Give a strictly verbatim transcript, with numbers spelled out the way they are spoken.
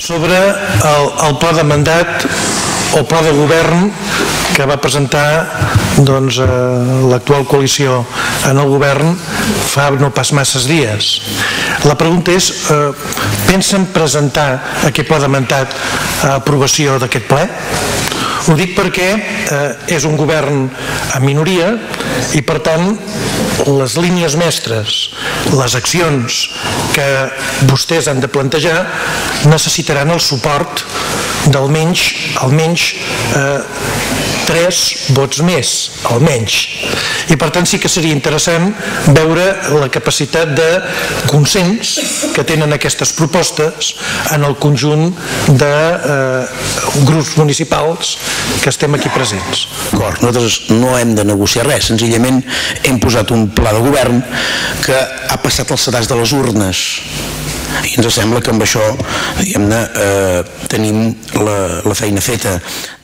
sobre el, el pla de mandat o pla de govern que va presentar doncs, l'actual coalició en el govern fa no pas masses dies. La pregunta és, eh, pensen presentar aquest pla de mandat a aprovació d'aquest ple? Ho dic perquè eh, és un govern en minoria i per tant les línies mestres, les accions que vostès han de plantejar necessitaran el suport d'almenys almenys eh, tres vots més, almenys. I per tant sí que seria interessant veure la capacitat de consens que tenen aquestes propostes en el conjunt de eh, grups municipals que estem aquí presents. D'acord, nosaltres no hem de negociar res, senzillament hem posat un pla de govern que ha passat els sedars de les urnes i ens sembla que amb això diguem-ne eh, tenim la, la feina feta.